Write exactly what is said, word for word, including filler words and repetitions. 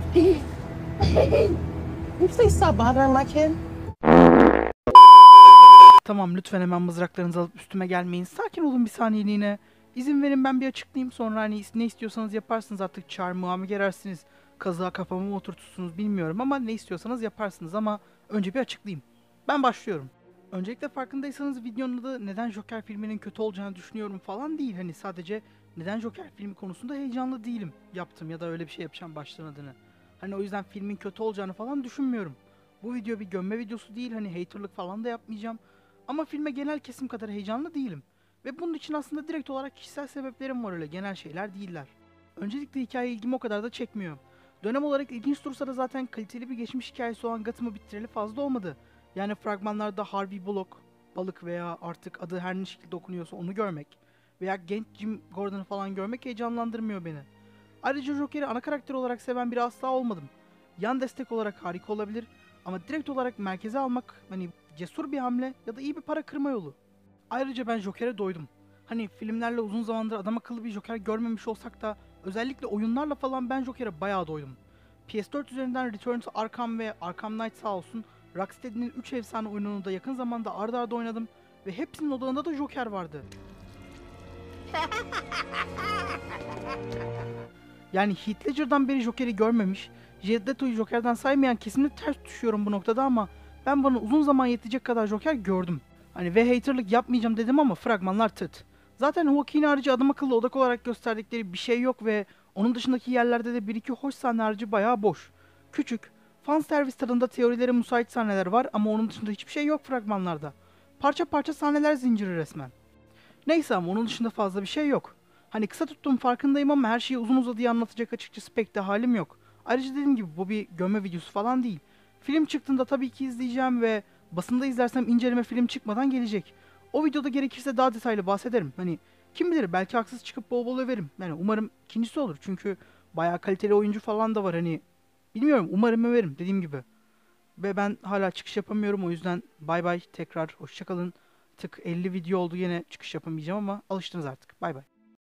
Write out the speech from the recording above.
Pete, can you please stop bothering my kid? Tamam, lütfen hemen mızraklarınızı alıp üstüme gelmeyin. Sakin olun bir saniyeliğine. İzin verin ben bir açıklayayım, sonra hani ne istiyorsanız yaparsınız, artık çarmıha mı gerersiniz, kazığa kafamı mı oturtursunuz bilmiyorum ama ne istiyorsanız yaparsınız, ama önce bir açıklayayım. Ben başlıyorum. Öncelikle farkındaysanız videonun adı neden Joker filminin kötü olacağını düşünüyorum falan değil. Hani sadece neden Joker filmi konusunda heyecanlı değilim yaptım ya da öyle bir şey yapacağım başlığın adını. Hani o yüzden filmin kötü olacağını falan düşünmüyorum. Bu video bir gömme videosu değil, hani haterlık falan da yapmayacağım. Ama filme genel kesim kadar heyecanlı değilim. Ve bunun için aslında direkt olarak kişisel sebeplerim var, öyle genel şeyler değiller. Öncelikle hikaye ilgimi o kadar da çekmiyor. Dönem olarak ilginç dursa da zaten kaliteli bir geçmiş hikayesi olan Gotham'ı bitireli fazla olmadı. Yani fragmanlarda Harvey Bullock, balık veya artık adı her ne şekilde okunuyorsa onu görmek veya genç Jim Gordon'ı falan görmek heyecanlandırmıyor beni. Ayrıca Joker'i ana karakter olarak seven biri asla olmadım. Yan destek olarak harika olabilir ama direkt olarak merkeze almak hani cesur bir hamle ya da iyi bir para kırma yolu. Ayrıca ben Joker'e doydum. Hani filmlerle uzun zamandır adam akıllı bir Joker görmemiş olsak da özellikle oyunlarla falan ben Joker'e bayağı doydum. P S dört üzerinden Return to Arkham ve Arkham Knight sağ olsun, Rocksteady'nin üç efsane oyununu da yakın zamanda arda arda oynadım ve hepsinin odağında da Joker vardı. Yani Heath Ledger'dan beri Joker'i görmemiş, Jared Leto'yu Joker'dan saymayan kesimde ters düşüyorum bu noktada ama ben bana uzun zaman yetecek kadar Joker gördüm. Hani ve haterlık yapmayacağım dedim ama fragmanlar tıt. Zaten Joaquin harici adam akıllı odak olarak gösterdikleri bir şey yok ve onun dışındaki yerlerde de bir iki hoş sahne harici bayağı boş. Küçük, fan servis tadında teorilere müsait sahneler var ama onun dışında hiçbir şey yok fragmanlarda. Parça parça sahneler zinciri resmen. Neyse ama onun dışında fazla bir şey yok. Hani kısa tuttuğum farkındayım ama her şeyi uzun uzadıya anlatacak açıkçası pek de halim yok. Ayrıca dediğim gibi bu bir gömme videosu falan değil. Film çıktığında tabii ki izleyeceğim ve basında izlersem inceleme film çıkmadan gelecek. O videoda gerekirse daha detaylı bahsederim. Hani kim bilir, belki haksız çıkıp bol bol överim. Yani umarım ikincisi olur çünkü bayağı kaliteli oyuncu falan da var, hani bilmiyorum, umarım överim dediğim gibi. Ve ben hala çıkış yapamıyorum, o yüzden bay bay, tekrar hoşçakalın. Tık elli video oldu, yine çıkış yapamayacağım ama alıştınız artık. Bay bay.